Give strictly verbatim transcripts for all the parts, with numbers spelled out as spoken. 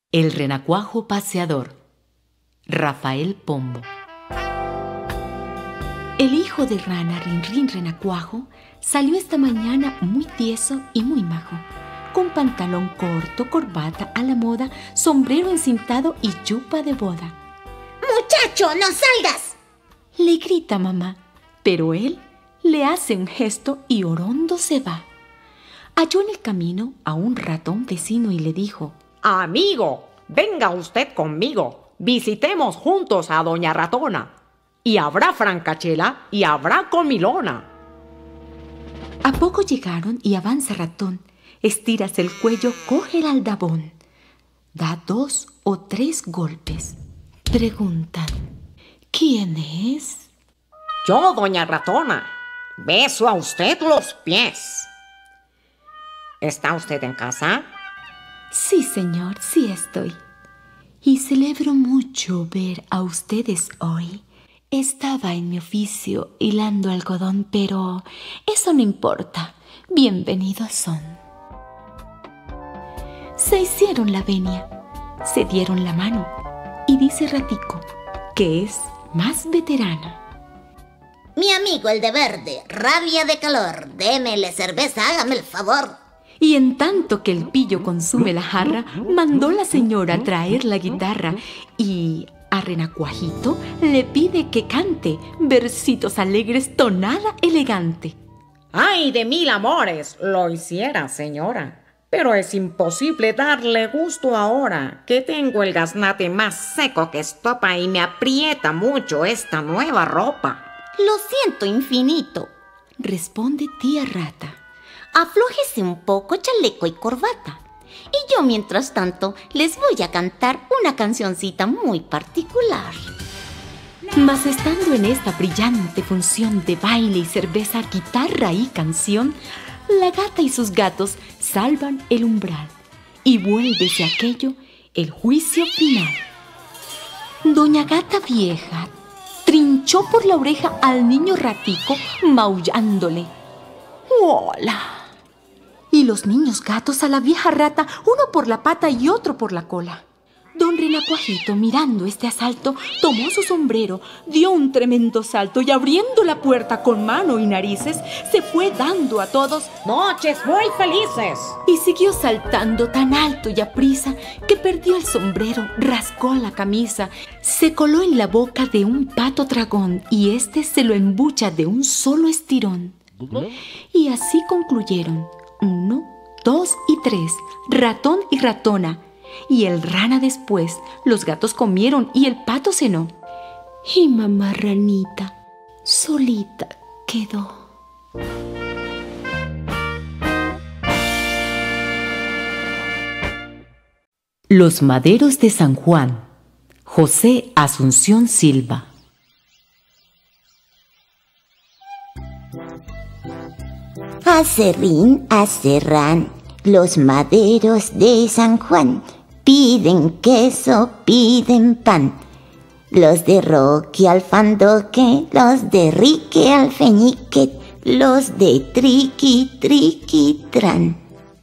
El renacuajo paseador. Rafael Pombo. El hijo de rana Rinrin Renacuajo salió esta mañana muy tieso y muy majo, con pantalón corto, corbata a la moda, sombrero encintado y chupa de boda. ¡Muchacho, no salgas!, le grita mamá, pero él le hace un gesto y orondo se va. Halló en el camino a un ratón vecino y le dijo: Amigo, venga usted conmigo, visitemos juntos a doña Ratona, y habrá francachela y habrá comilona. A poco llegaron y avanza Ratón, estiras el cuello, coge el aldabón, da dos o tres golpes. Preguntan: ¿quién es? Yo, doña Ratona, beso a usted los pies. ¿Está usted en casa? Sí, señor, sí estoy. Y celebro mucho ver a ustedes hoy. Estaba en mi oficio hilando algodón, pero eso no importa. Bienvenidos son. Se hicieron la venia, se dieron la mano, y dice Ratico, que es más veterano: Mi amigo el de verde, rabia de calor, démele cerveza, hágame el favor. Y en tanto que el pillo consume la jarra, mandó la señora traer la guitarra y a Renacuajito le pide que cante versitos alegres, tonada elegante. ¡Ay, de mil amores! Lo hiciera, señora, pero es imposible darle gusto ahora, que tengo el gaznate más seco que estopa y me aprieta mucho esta nueva ropa. Lo siento infinito, responde tía Rata. Aflójese un poco chaleco y corbata. Y yo, mientras tanto, les voy a cantar una cancioncita muy particular. Mas estando en esta brillante función de baile y cerveza, guitarra y canción, la gata y sus gatos salvan el umbral y vuélvese aquello el juicio final. Doña Gata Vieja trinchó por la oreja al niño Ratico, maullándole: ¡hola! Y los niños gatos a la vieja rata, uno por la pata y otro por la cola. Don Renacuajito, mirando este asalto, tomó su sombrero, dio un tremendo salto y abriendo la puerta con mano y narices, se fue dando a todos ¡noches muy felices! Y siguió saltando tan alto y aprisa que perdió el sombrero, rascó la camisa, se coló en la boca de un pato dragón y este se lo embucha de un solo estirón. Y así concluyeron: uno, dos y tres, ratón y ratona. Y el rana después, los gatos comieron y el pato cenó. Y mamá ranita solita quedó. Los maderos de San Juan. José Asunción Silva. Acerrín, acerrán, los maderos de San Juan piden queso, piden pan. Los de Roque al Fandoque, los de Rique al Feñique, los de Triqui, Triqui, Tran.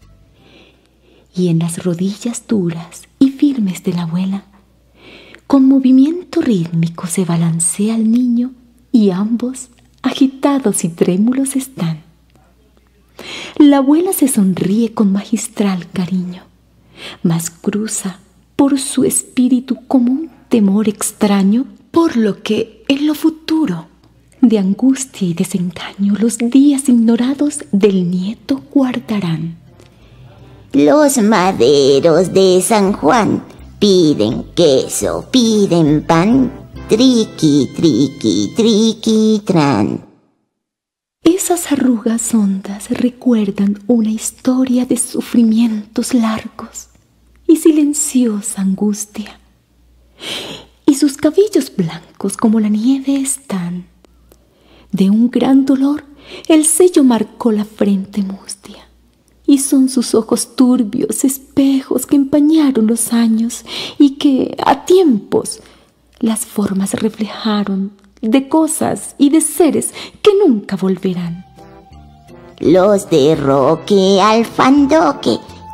Y en las rodillas duras y firmes de la abuela, con movimiento rítmico se balancea el niño y ambos agitados y trémulos están. La abuela se sonríe con magistral cariño, mas cruza por su espíritu como un temor extraño, por lo que en lo futuro, de angustia y desengaño, los días ignorados del nieto guardarán. Los maderos de San Juan piden queso, piden pan, triqui, triqui, triqui, tran. Esas arrugas hondas recuerdan una historia de sufrimientos largos y silenciosa angustia. Y sus cabellos blancos como la nieve están. De un gran dolor el sello marcó la frente mustia. Y son sus ojos turbios espejos que empañaron los años y que a tiempos las formas reflejaron de cosas y de seres que nunca volverán. Los de Roque al Fandoque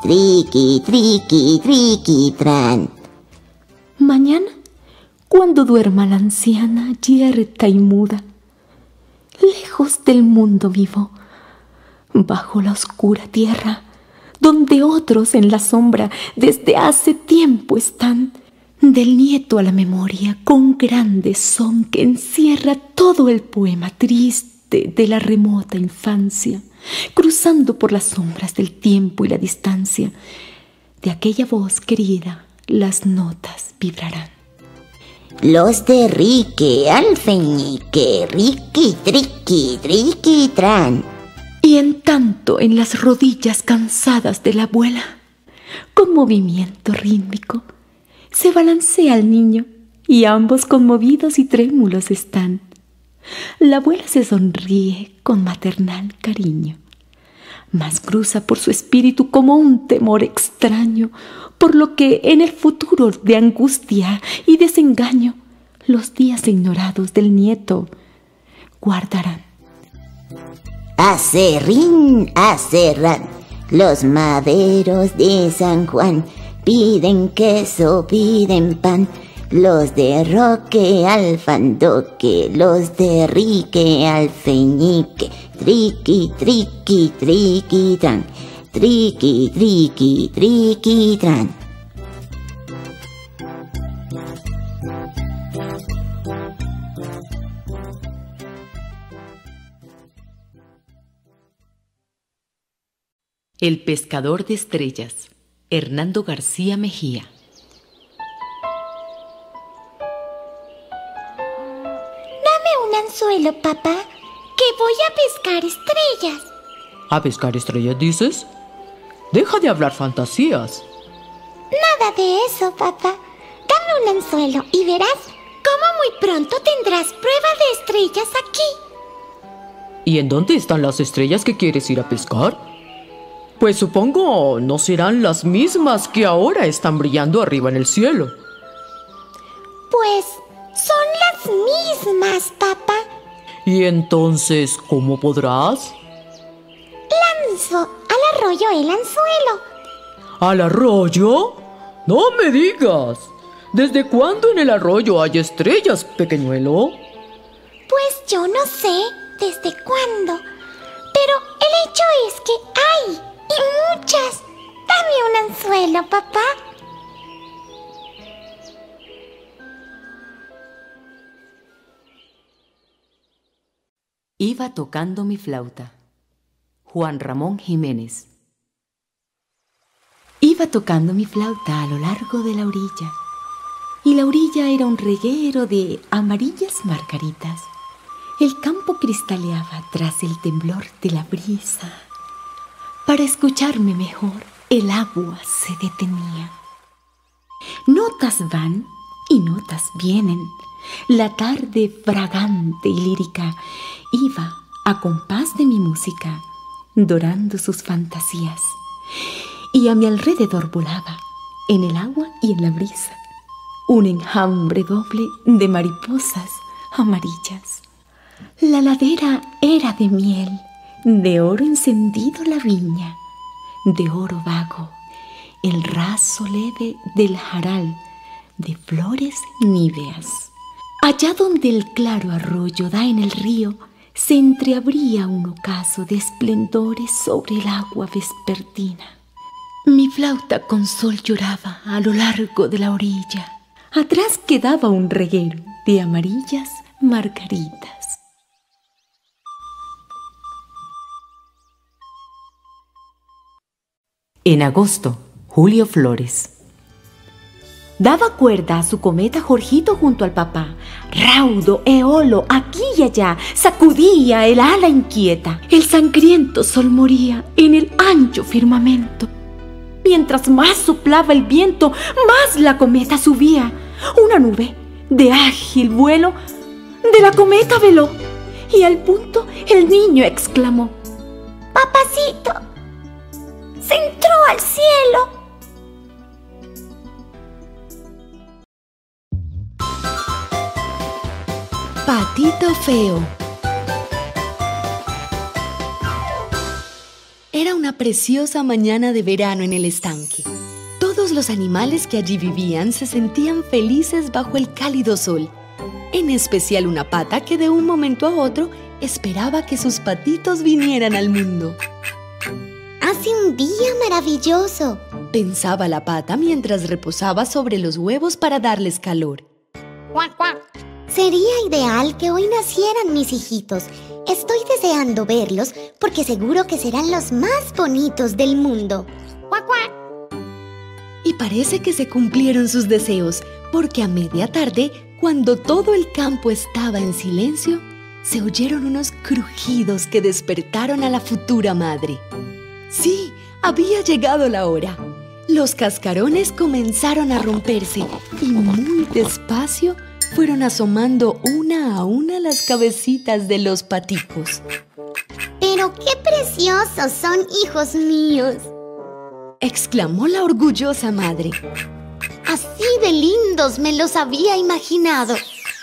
triqui, triqui, triqui, tran. Mañana, cuando duerma la anciana, yerta y muda, lejos del mundo vivo, bajo la oscura tierra, donde otros en la sombra desde hace tiempo están, del nieto a la memoria, con grande son que encierra todo el poema triste de la remota infancia, cruzando por las sombras del tiempo y la distancia, de aquella voz querida las notas vibrarán. Los de rique, alfeñique, riqui, triqui, triqui, tran. Y en tanto en las rodillas cansadas de la abuela, con movimiento rítmico, se balancea el niño y ambos conmovidos y trémulos están. La abuela se sonríe con maternal cariño, mas cruza por su espíritu como un temor extraño, por lo que en el futuro de angustia y desengaño los días ignorados del nieto guardarán. Acerrín, acerrán, los maderos de San Juan piden queso, piden pan. Los de Roque al Fandoque, los de Rique al Feñique, triqui, triqui, triqui, tran, triqui, triqui, triqui, tran. El pescador de estrellas, Hernando García Mejía. Un anzuelo, papá, que voy a pescar estrellas. ¿A pescar estrellas dices? Deja de hablar fantasías. Nada de eso, papá. Dame un anzuelo y verás cómo muy pronto tendrás prueba de estrellas aquí. ¿Y en dónde están las estrellas que quieres ir a pescar? Pues supongo no serán las mismas que ahora están brillando arriba en el cielo. Pues son las mismas, papá. ¿Y entonces cómo podrás? Lanzo al arroyo el anzuelo. ¿Al arroyo? ¡No me digas! ¿Desde cuándo en el arroyo hay estrellas, pequeñuelo? Pues yo no sé desde cuándo, pero el hecho es que hay, y muchas. Dame un anzuelo, papá. Iba tocando mi flauta. Juan Ramón Jiménez. Iba tocando mi flauta a lo largo de la orilla, y la orilla era un reguero de amarillas margaritas. El campo cristaleaba tras el temblor de la brisa. Para escucharme mejor, el agua se detenía. Notas van y notas vienen. La tarde fragante y lírica iba a compás de mi música, dorando sus fantasías. Y a mi alrededor volaba, en el agua y en la brisa, un enjambre doble de mariposas amarillas. La ladera era de miel, de oro encendido la viña, de oro vago, el raso leve del jaral de flores níveas. Allá donde el claro arroyo da en el río, se entreabría un ocaso de esplendores sobre el agua vespertina. Mi flauta con sol lloraba a lo largo de la orilla. Atrás quedaba un reguero de amarillas margaritas. En agosto, Julio Flores. Daba cuerda a su cometa Jorgito junto al papá. Raudo, eolo, aquí y allá, sacudía el ala inquieta. El sangriento sol moría en el ancho firmamento. Mientras más soplaba el viento, más la cometa subía. Una nube de ágil vuelo de la cometa veló, y al punto el niño exclamó: ¡Papacito! ¡Se entró al cielo! Patito Feo. Era una preciosa mañana de verano en el estanque. Todos los animales que allí vivían se sentían felices bajo el cálido sol. En especial una pata que de un momento a otro esperaba que sus patitos vinieran al mundo. Hace un día maravilloso, pensaba la pata mientras reposaba sobre los huevos para darles calor. ¡Cuac, cuac! Sería ideal que hoy nacieran mis hijitos. Estoy deseando verlos porque seguro que serán los más bonitos del mundo. ¡Cuac, cuac! Y parece que se cumplieron sus deseos, porque a media tarde, cuando todo el campo estaba en silencio, se oyeron unos crujidos que despertaron a la futura madre. Sí, había llegado la hora. Los cascarones comenzaron a romperse y muy despacio fueron asomando una a una las cabecitas de los paticos. ¡Pero qué preciosos son, hijos míos!, exclamó la orgullosa madre. Así de lindos me los había imaginado.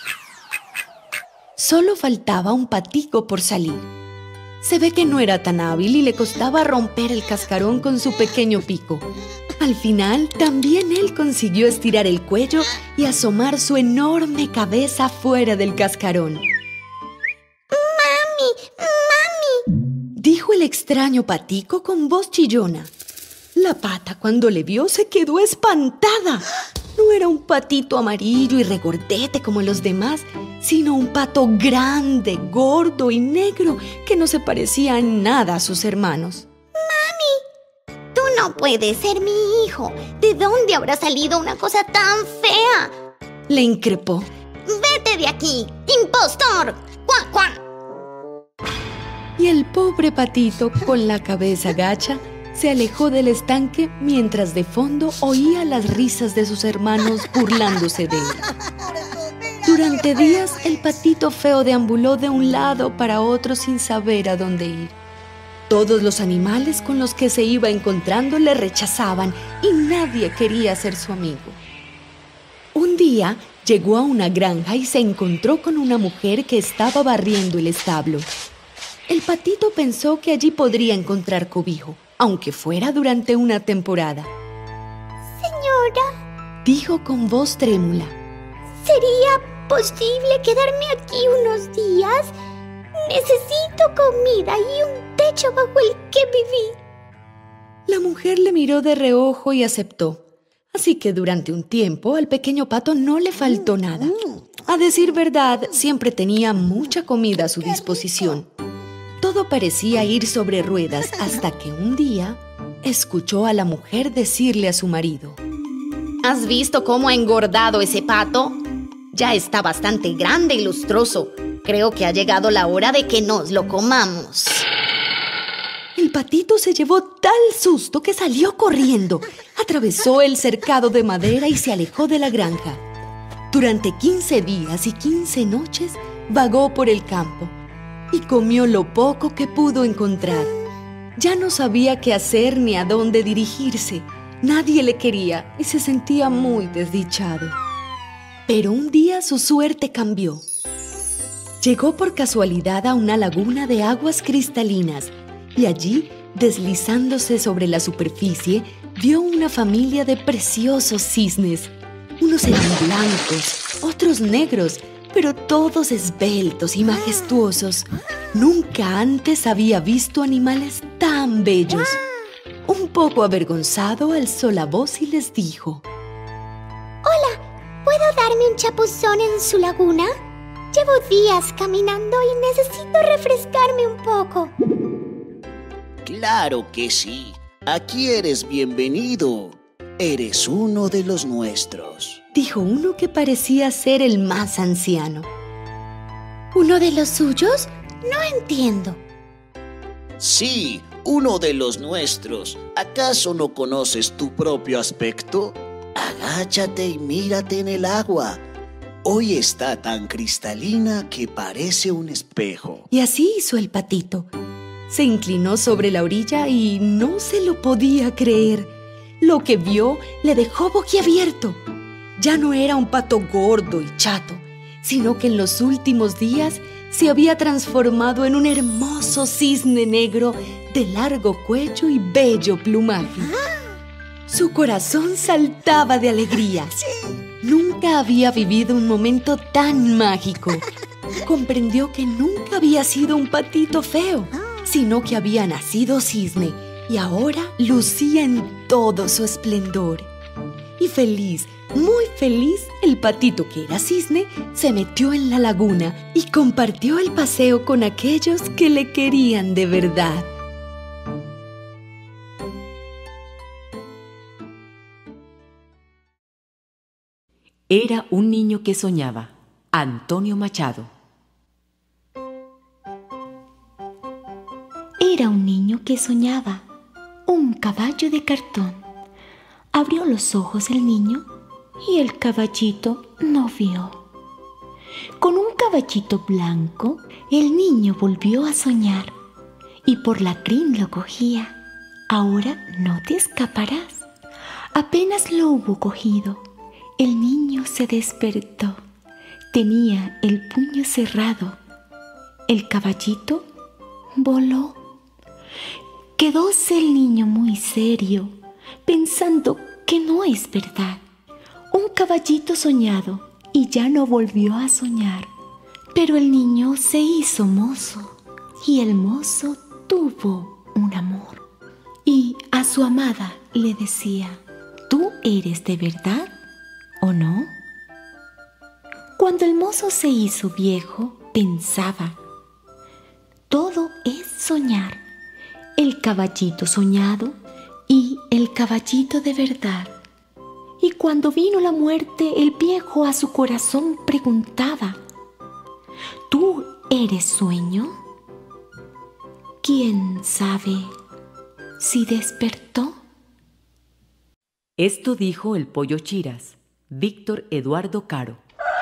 Solo faltaba un patico por salir. Se ve que no era tan hábil y le costaba romper el cascarón con su pequeño pico. Al final, también él consiguió estirar el cuello y asomar su enorme cabeza fuera del cascarón. ¡Mami! ¡Mami! dijo el extraño patico con voz chillona. La pata, cuando le vio, se quedó espantada. No era un patito amarillo y regordete como los demás, sino un pato grande, gordo y negro que no se parecía en nada a sus hermanos. ¡Mami! Tú no puedes ser mi hijo. ¿De dónde habrá salido una cosa tan fea?, le increpó. ¡Vete de aquí, impostor! ¡Cuac, cuac! Y el pobre patito, con la cabeza gacha, se alejó del estanque mientras de fondo oía las risas de sus hermanos burlándose de él. Durante días, el patito feo deambuló de un lado para otro sin saber a dónde ir. Todos los animales con los que se iba encontrando le rechazaban y nadie quería ser su amigo. Un día llegó a una granja y se encontró con una mujer que estaba barriendo el establo. El patito pensó que allí podría encontrar cobijo, aunque fuera durante una temporada. Señora, dijo con voz trémula, ¿sería posible quedarme aquí unos días? Necesito comida y un techo bajo el que vivir. La mujer le miró de reojo y aceptó. Así que durante un tiempo al pequeño pato no le faltó nada. A decir verdad, siempre tenía mucha comida a su disposición. Todo parecía ir sobre ruedas hasta que un día escuchó a la mujer decirle a su marido: ¿Has visto cómo ha engordado ese pato? Ya está bastante grande y lustroso. Creo que ha llegado la hora de que nos lo comamos. El patito se llevó tal susto que salió corriendo, atravesó el cercado de madera y se alejó de la granja. Durante quince días y quince noches vagó por el campo y comió lo poco que pudo encontrar. Ya no sabía qué hacer ni a dónde dirigirse. Nadie le quería y se sentía muy desdichado. Pero un día su suerte cambió. Llegó por casualidad a una laguna de aguas cristalinas y allí, deslizándose sobre la superficie, vio una familia de preciosos cisnes. Unos eran blancos, otros negros, pero todos esbeltos y majestuosos. Nunca antes había visto animales tan bellos. Un poco avergonzado, alzó la voz y les dijo: Hola, ¿puedo darme un chapuzón en su laguna? Llevo días caminando y necesito refrescarme un poco. Claro que sí. Aquí eres bienvenido. Eres uno de los nuestros, dijo uno que parecía ser el más anciano. ¿Uno de los suyos? No entiendo. Sí, uno de los nuestros. ¿Acaso no conoces tu propio aspecto? Agáchate y mírate en el agua. Hoy está tan cristalina que parece un espejo. Y así hizo el patito. Se inclinó sobre la orilla y no se lo podía creer. Lo que vio le dejó boquiabierto. Ya no era un pato gordo y chato, sino que en los últimos días se había transformado en un hermoso cisne negro de largo cuello y bello plumaje. Su corazón saltaba de alegría. Nunca había vivido un momento tan mágico. Comprendió que nunca había sido un patito feo, sino que había nacido cisne y ahora lucía en todo su esplendor. Y feliz, muy feliz, el patito que era cisne se metió en la laguna y compartió el paseo con aquellos que le querían de verdad. Era un niño que soñaba. Antonio Machado. Era un niño que soñaba. Un caballo de cartón. Abrió los ojos el niño y el caballito no vio. Con un caballito blanco, el niño volvió a soñar y por la crin lo cogía. Ahora no te escaparás. Apenas lo hubo cogido, el niño se despertó. Tenía el puño cerrado. El caballito voló. Quedóse el niño muy serio, pensando que no es verdad. Un caballito soñado y ya no volvió a soñar. Pero el niño se hizo mozo y el mozo tuvo un amor. Y a su amada le decía: ¿tú eres de verdad o no? Cuando el mozo se hizo viejo, pensaba: todo es soñar. El caballito soñado y el caballito de verdad. Y cuando vino la muerte, el viejo a su corazón preguntaba: ¿tú eres sueño? ¿Quién sabe si despertó? Esto dijo el pollo Chiras, Víctor Eduardo Caro.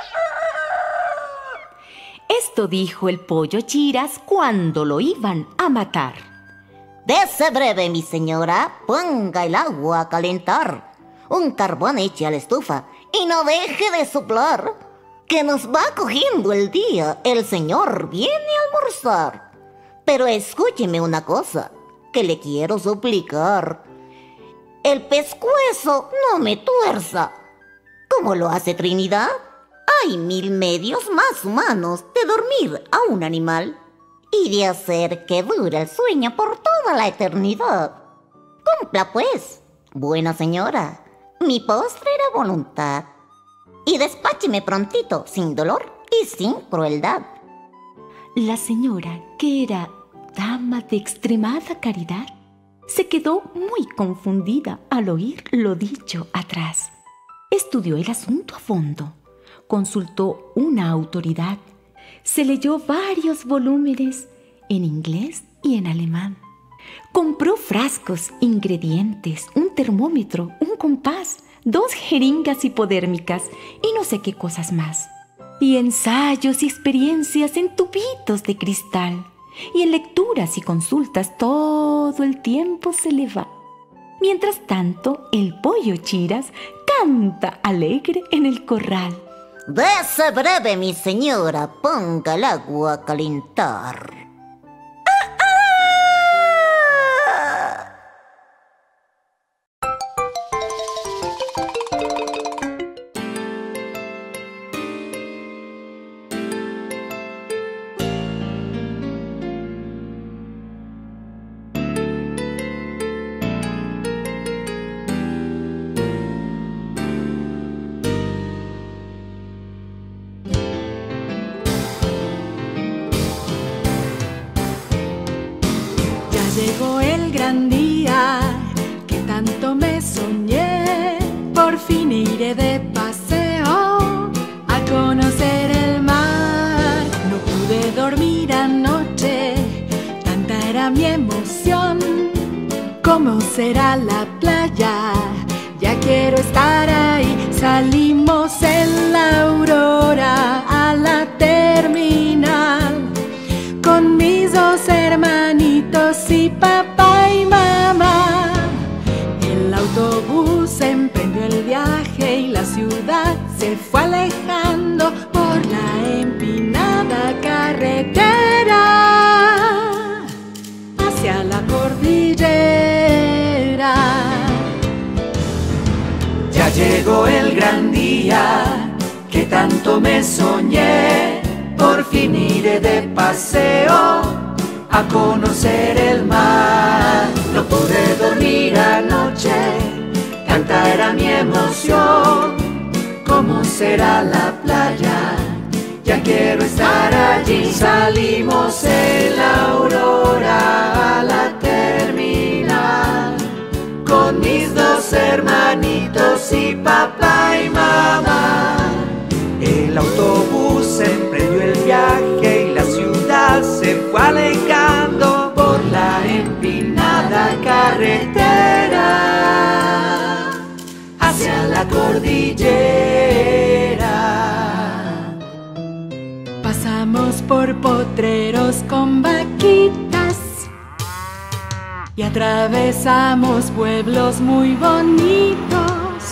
Esto dijo el pollo Chiras cuando lo iban a matar. Dese breve, mi señora, ponga el agua a calentar. Un carbón eche a la estufa y no deje de soplar, que nos va cogiendo el día, el señor viene a almorzar. Pero escúcheme una cosa, que le quiero suplicar. El pescuezo no me tuerza, como lo hace Trinidad. Hay mil medios más humanos de dormir a un animal y de hacer que dure el sueño por toda la eternidad. Cumpla pues, buena señora, mi postrera voluntad, y despácheme prontito, sin dolor y sin crueldad. La señora, que era dama de extremada caridad, se quedó muy confundida al oír lo dicho atrás. Estudió el asunto a fondo, consultó una autoridad, se leyó varios volúmenes en inglés y en alemán. Compró frascos, ingredientes, un termómetro, un compás, dos jeringas hipodérmicas y no sé qué cosas más. Y ensayos y experiencias en tubitos de cristal. Y en lecturas y consultas todo el tiempo se le va. Mientras tanto, el pollo Chiras canta alegre en el corral. Dese breve, mi señora, ponga el agua a calentar. ¡Ah, ah! Llegó el gran día que tanto me soñé. Por fin iré de paseo a conocer el mar. No pude dormir anoche, tanta era mi emoción. ¿Cómo será la playa? Ya quiero estar ahí. Salimos en la aurora a la terminal con mis dos hermanitos y papá y mamá. El autobús emprendió el viaje y la ciudad se fue alejando por la empinada carretera. llegó el gran día que tanto me soñé. Por fin iré de paseo a conocer el mar. No pude dormir anoche, tanta era mi emoción. ¿Cómo será la playa? Ya quiero estar allí. Salimos en la aurora a la terminal con mis dos hermanitos y papá y mamá. El autobús emprendió el viaje y la ciudad se fue alejando por la empinada carretera hacia la cordillera. Pasamos por potreros con vaquitas y atravesamos pueblos muy bonitos.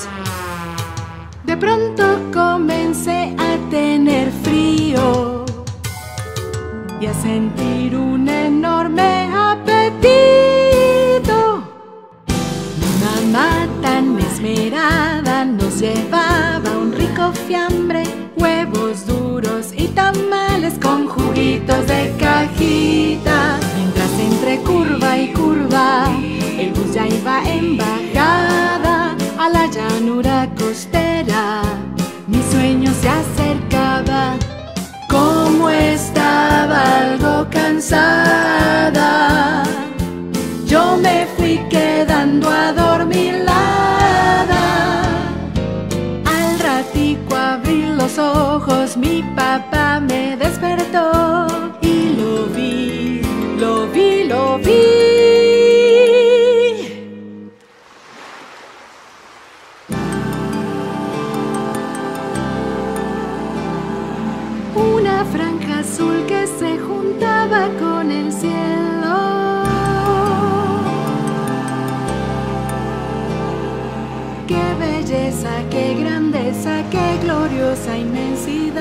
De pronto comencé a tener frío y a sentir un enorme apetito. Mi mamá tan esmerada nos llevaba un rico fiambre, huevos duros y tamales con juguitos de cajita. Mientras entre curva y curva el bus ya iba en bajada a la llanura costera, mi sueño se acercaba. Como estaba algo cansada, yo me fui quedando adormilada. Al ratico abrí los ojos, mi papá me despertó y lo vi, lo vi, lo vi. Una franja azul que se juntaba con el cielo. Qué belleza, qué grandeza, qué gloriosa inmensidad.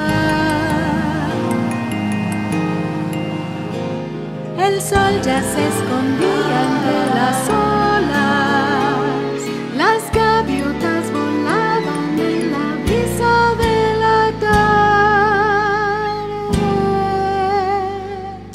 El sol ya se escondía entre las olas, las gaviotas volaban en la brisa de la tarde.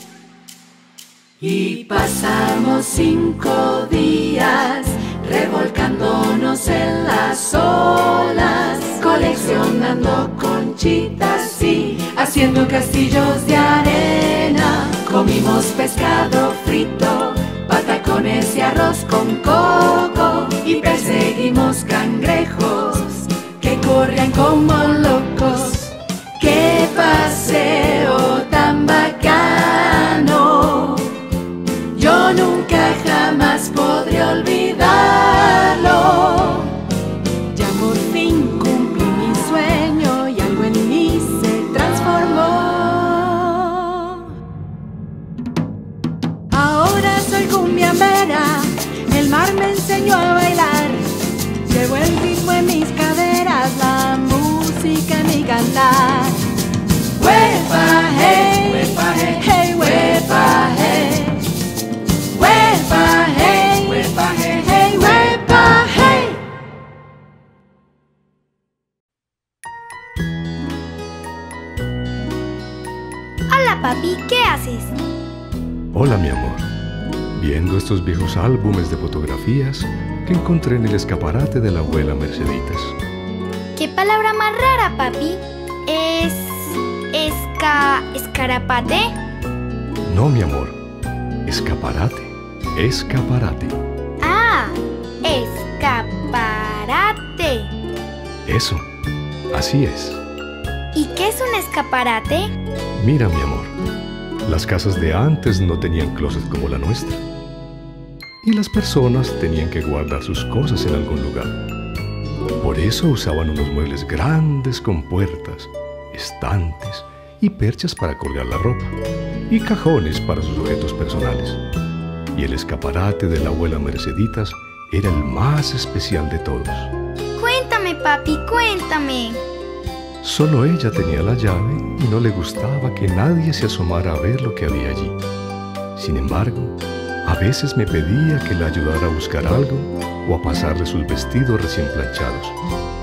Y pasamos cinco días revolcándonos en las olas, coleccionando conchitas y haciendo castillos de arena. Comimos pescado frito, patacones y arroz con coco, y perseguimos cangrejos que corrían como locos. ¡Qué paseo tan bacano! Yo nunca jamás podré olvidarlo. Ya por fin cumplí mi sueño y algo en mí se transformó. Ahora soy cumbiambera, el mar me enseñó a bailar. Llevo el ritmo en mis caderas, la música en mi cantar. Huepa, hey, huepa, hey, hey, huepa, hey. Huepa, hey, huepa, hey, hey, huepa, hey. Hola, papi, ¿qué haces? Hola, mi amor. Viendo estos viejos álbumes de fotografías que encontré en el escaparate de la abuela Merceditas. ¿Qué palabra más rara, papi? ¿Es... esca... escarapate? No, mi amor. Escaparate. Escaparate. Ah, escaparate. Eso, así es. ¿Y qué es un escaparate? Mira, mi amor, las casas de antes no tenían closet como la nuestra. Y las personas tenían que guardar sus cosas en algún lugar. Por eso usaban unos muebles grandes con puertas, estantes y perchas para colgar la ropa, y cajones para sus objetos personales. Y el escaparate de la abuela Merceditas era el más especial de todos. Cuéntame, papi, cuéntame. Solo ella tenía la llave y no le gustaba que nadie se asomara a ver lo que había allí. Sin embargo, a veces me pedía que la ayudara a buscar algo o a pasarle sus vestidos recién planchados.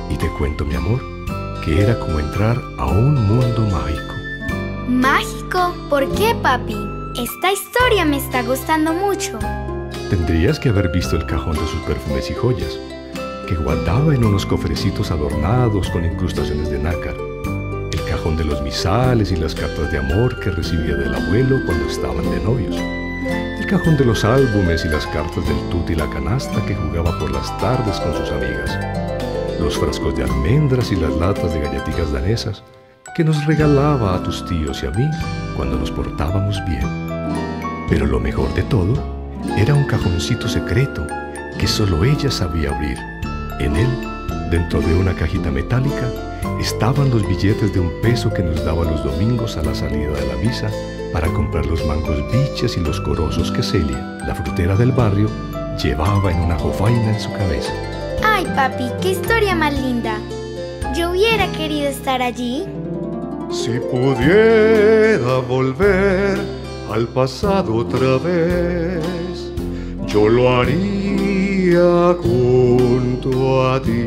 Y te cuento, mi amor, que era como entrar a un mundo mágico. ¿Mágico? ¿Por qué, papi? Esta historia me está gustando mucho. Tendrías que haber visto el cajón de sus perfumes y joyas, que guardaba en unos cofrecitos adornados con incrustaciones de nácar. El cajón de los misales y las cartas de amor que recibía del abuelo cuando estaban de novios. El cajón de los álbumes y las cartas del tuti y la canasta que jugaba por las tardes con sus amigas. Los frascos de almendras y las latas de galletitas danesas que nos regalaba a tus tíos y a mí cuando nos portábamos bien. Pero lo mejor de todo era un cajoncito secreto que solo ella sabía abrir. En él, dentro de una cajita metálica, estaban los billetes de un peso que nos daba los domingos a la salida de la misa para comprar los mangos biches y los corozos que Celia, la frutera del barrio, llevaba en una jofaina en su cabeza. Ay, papi, qué historia más linda. Yo hubiera querido estar allí. Si pudiera volver al pasado otra vez, yo lo haría junto a ti.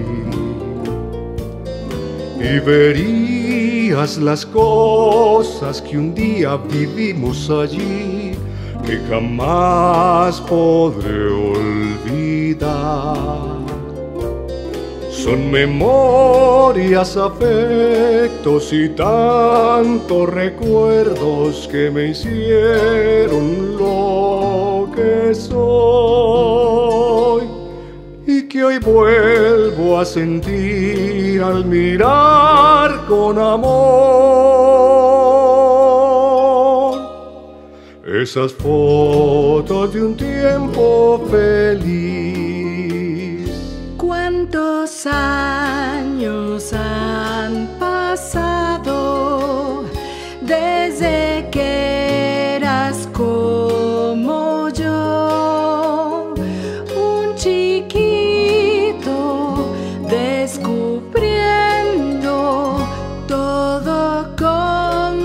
Y verías las cosas que un día vivimos allí, que jamás podré olvidar. Son memorias, afectos y tantos recuerdos que me hicieron lo que soy y que hoy vuelvo a sentir al mirar con amor esas fotos de un tiempo feliz. ¿Cuántos años han pasado desde que eras como yo? Un chiquito descubriendo todo con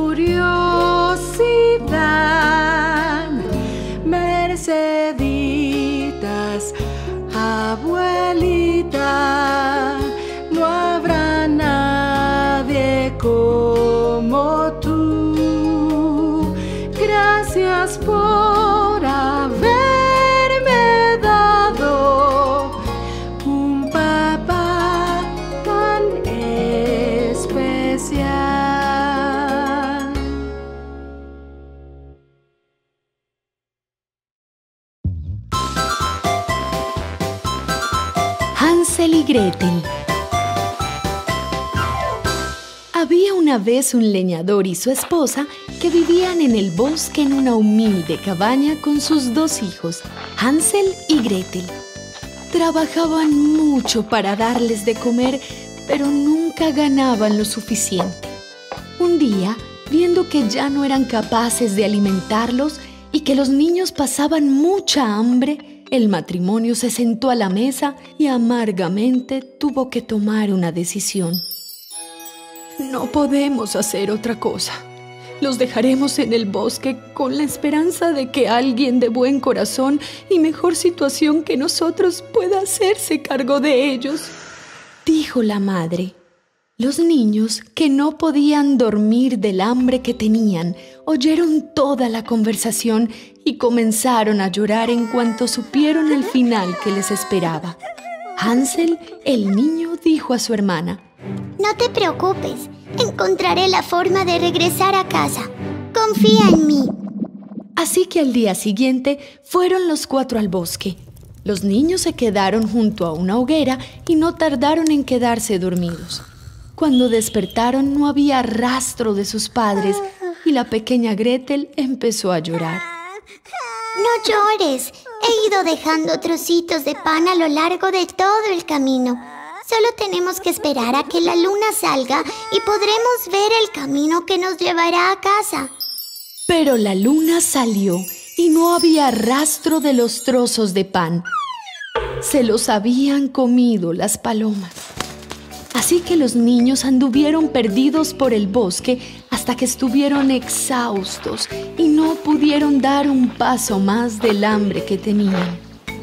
curiosidad. Merceditas, abuelita, no habrá nadie como tú. Gracias por haberme dado un papá tan especial. Hansel y Gretel. Había una vez un leñador y su esposa que vivían en el bosque en una humilde cabaña con sus dos hijos, Hansel y Gretel. Trabajaban mucho para darles de comer, pero nunca ganaban lo suficiente. Un día, viendo que ya no eran capaces de alimentarlos y que los niños pasaban mucha hambre, el matrimonio se sentó a la mesa y amargamente tuvo que tomar una decisión. No podemos hacer otra cosa. Los dejaremos en el bosque con la esperanza de que alguien de buen corazón y mejor situación que nosotros pueda hacerse cargo de ellos, dijo la madre. Los niños, que no podían dormir del hambre que tenían, oyeron toda la conversación y comenzaron a llorar en cuanto supieron el final que les esperaba. Hansel, el niño, dijo a su hermana: No te preocupes, encontraré la forma de regresar a casa. Confía en mí. Así que al día siguiente fueron los cuatro al bosque. Los niños se quedaron junto a una hoguera y no tardaron en quedarse dormidos. Cuando despertaron no había rastro de sus padres y la pequeña Gretel empezó a llorar. No llores, he ido dejando trocitos de pan a lo largo de todo el camino. Solo tenemos que esperar a que la luna salga y podremos ver el camino que nos llevará a casa. Pero la luna salió y no había rastro de los trozos de pan. Se los habían comido las palomas. Así que los niños anduvieron perdidos por el bosque hasta que estuvieron exhaustos y no pudieron dar un paso más del hambre que tenían.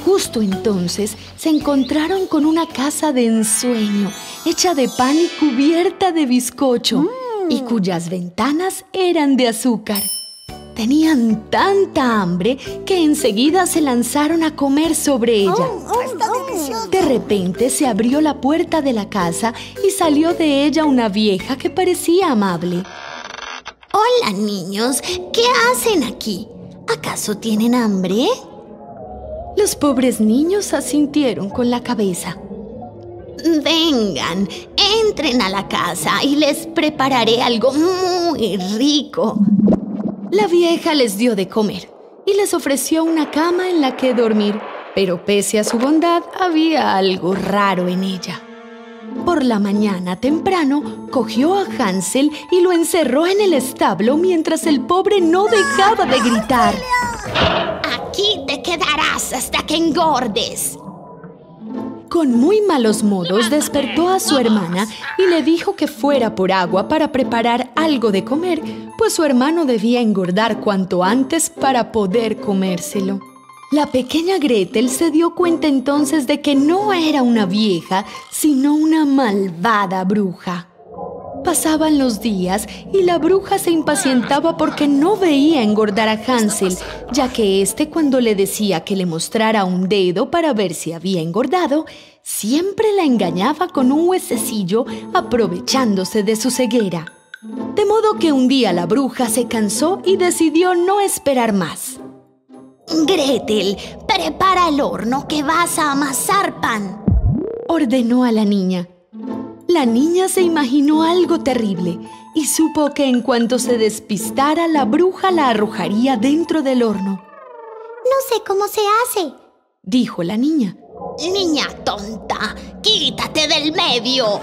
justo entonces se encontraron con una casa de ensueño, hecha de pan y cubierta de bizcocho, mm. y cuyas ventanas eran de azúcar. Tenían tanta hambre que enseguida se lanzaron a comer sobre ella. Oh, oh, está delicioso. De repente se abrió la puerta de la casa y salió de ella una vieja que parecía amable. Hola, niños. ¿Qué hacen aquí? ¿Acaso tienen hambre? Los pobres niños asintieron con la cabeza. Vengan, entren a la casa y les prepararé algo muy rico. La vieja les dio de comer y les ofreció una cama en la que dormir, pero pese a su bondad había algo raro en ella. Por la mañana temprano cogió a Hansel y lo encerró en el establo mientras el pobre no dejaba de gritar. Aquí te quedarás hasta que engordes. Con muy malos modos despertó a su hermana y le dijo que fuera por agua para preparar algo de comer, pues su hermano debía engordar cuanto antes para poder comérselo. La pequeña Gretel se dio cuenta entonces de que no era una vieja, sino una malvada bruja. Pasaban los días y la bruja se impacientaba porque no veía engordar a Hansel, ya que éste, cuando le decía que le mostrara un dedo para ver si había engordado, siempre la engañaba con un huesecillo, aprovechándose de su ceguera. De modo que un día la bruja se cansó y decidió no esperar más. Gretel, prepara el horno que vas a amasar pan, ordenó a la niña. La niña se imaginó algo terrible y supo que en cuanto se despistara, la bruja la arrojaría dentro del horno. No sé cómo se hace, dijo la niña. Niña tonta, quítate del medio.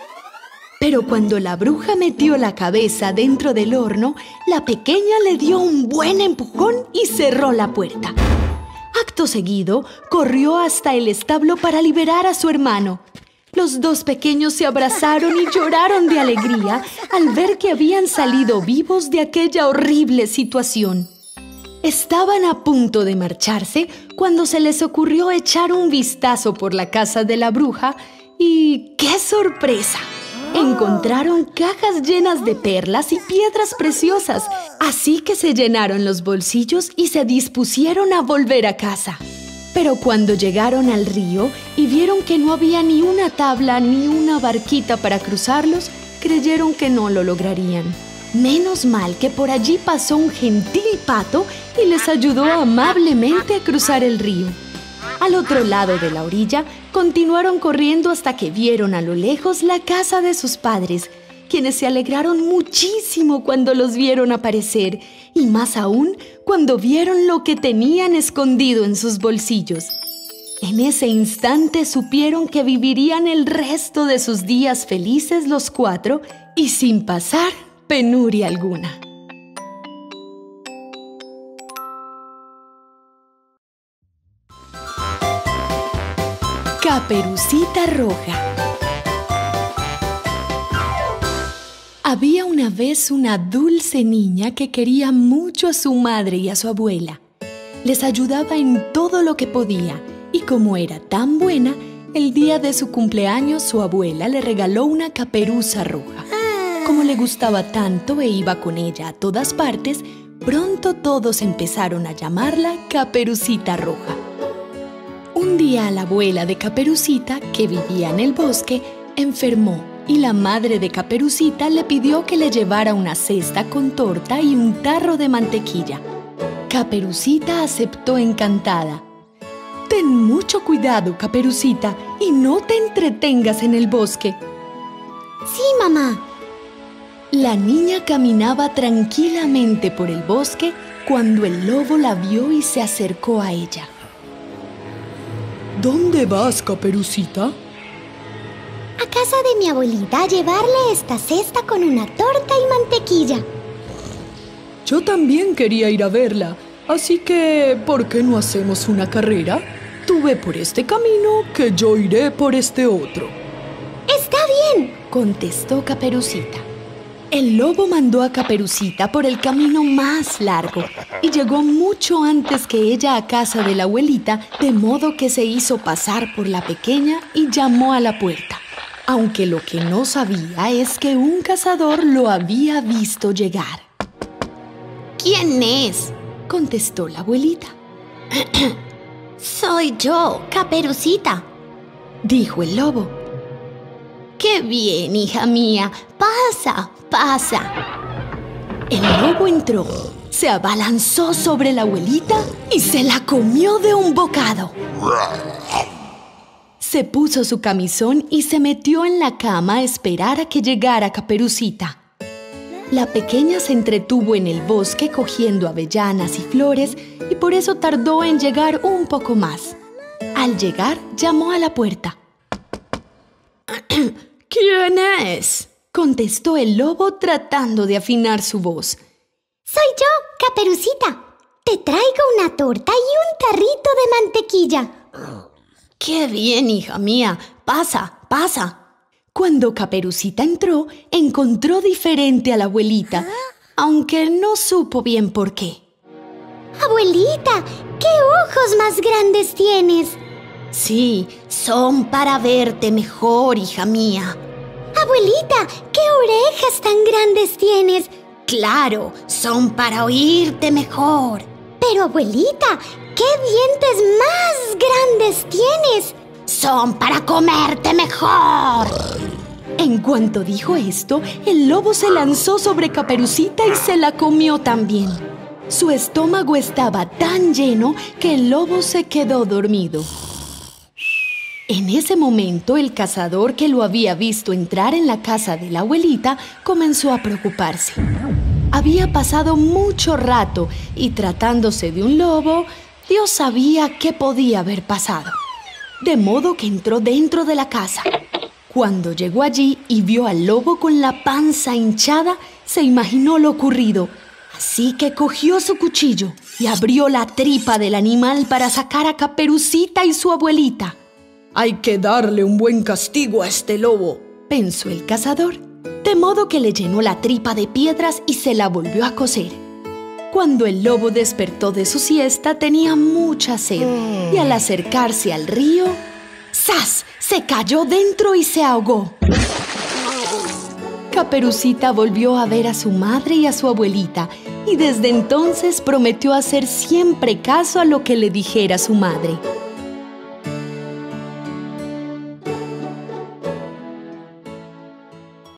Pero cuando la bruja metió la cabeza dentro del horno, la pequeña le dio un buen empujón y cerró la puerta. Acto seguido, corrió hasta el establo para liberar a su hermano. Los dos pequeños se abrazaron y lloraron de alegría al ver que habían salido vivos de aquella horrible situación. Estaban a punto de marcharse cuando se les ocurrió echar un vistazo por la casa de la bruja y ¡qué sorpresa! Encontraron cajas llenas de perlas y piedras preciosas, así que se llenaron los bolsillos y se dispusieron a volver a casa. Pero cuando llegaron al río y vieron que no había ni una tabla ni una barquita para cruzarlos, creyeron que no lo lograrían. Menos mal que por allí pasó un gentil pato y les ayudó amablemente a cruzar el río. Al otro lado de la orilla, continuaron corriendo hasta que vieron a lo lejos la casa de sus padres, quienes se alegraron muchísimo cuando los vieron aparecer, y más aún cuando vieron lo que tenían escondido en sus bolsillos. En ese instante supieron que vivirían el resto de sus días felices los cuatro y sin pasar penuria alguna. Caperucita Roja. Había una vez una dulce niña que quería mucho a su madre y a su abuela. Les ayudaba en todo lo que podía y como era tan buena, el día de su cumpleaños su abuela le regaló una caperuza roja. Como le gustaba tanto e iba con ella a todas partes, pronto todos empezaron a llamarla Caperucita Roja. Un día la abuela de Caperucita, que vivía en el bosque, enfermó y la madre de Caperucita le pidió que le llevara una cesta con torta y un tarro de mantequilla. Caperucita aceptó encantada. Ten mucho cuidado, Caperucita, y no te entretengas en el bosque. Sí, mamá. La niña caminaba tranquilamente por el bosque cuando el lobo la vio y se acercó a ella. ¿Dónde vas, Caperucita? A casa de mi abuelita a llevarle esta cesta con una torta y mantequilla. Yo también quería ir a verla, así que ¿por qué no hacemos una carrera? Tú ve por este camino, que yo iré por este otro. Está bien, contestó Caperucita. El lobo mandó a Caperucita por el camino más largo y llegó mucho antes que ella a casa de la abuelita, de modo que se hizo pasar por la pequeña y llamó a la puerta. Aunque lo que no sabía es que un cazador lo había visto llegar. ¿Quién es?, contestó la abuelita. Soy yo, Caperucita, dijo el lobo. ¡Qué bien, hija mía! ¡Pasa, pasa! El lobo entró, se abalanzó sobre la abuelita y se la comió de un bocado. Se puso su camisón y se metió en la cama a esperar a que llegara Caperucita. La pequeña se entretuvo en el bosque cogiendo avellanas y flores y por eso tardó en llegar un poco más. Al llegar, llamó a la puerta. ¿Quién es?, contestó el lobo tratando de afinar su voz. Soy yo, Caperucita. Te traigo una torta y un tarrito de mantequilla. ¡Qué bien, hija mía! ¡Pasa, pasa! Cuando Caperucita entró, encontró diferente a la abuelita, aunque no supo bien por qué. Abuelita, ¿qué ojos más grandes tienes? Sí, son para verte mejor, hija mía. Abuelita, ¿qué orejas tan grandes tienes? Claro, son para oírte mejor. Pero abuelita, ¿qué dientes más grandes tienes? Son para comerte mejor. En cuanto dijo esto, el lobo se lanzó sobre Caperucita y se la comió también. Su estómago estaba tan lleno que el lobo se quedó dormido. En ese momento, el cazador que lo había visto entrar en la casa de la abuelita comenzó a preocuparse. Había pasado mucho rato y tratándose de un lobo, Dios sabía qué podía haber pasado. De modo que entró dentro de la casa. Cuando llegó allí y vio al lobo con la panza hinchada, se imaginó lo ocurrido. Así que cogió su cuchillo y abrió la tripa del animal para sacar a Caperucita y su abuelita. Hay que darle un buen castigo a este lobo, pensó el cazador. De modo que le llenó la tripa de piedras y se la volvió a coser. Cuando el lobo despertó de su siesta, tenía mucha sed y al acercarse al río, ¡zas!, se cayó dentro y se ahogó. Caperucita volvió a ver a su madre y a su abuelita y desde entonces prometió hacer siempre caso a lo que le dijera su madre.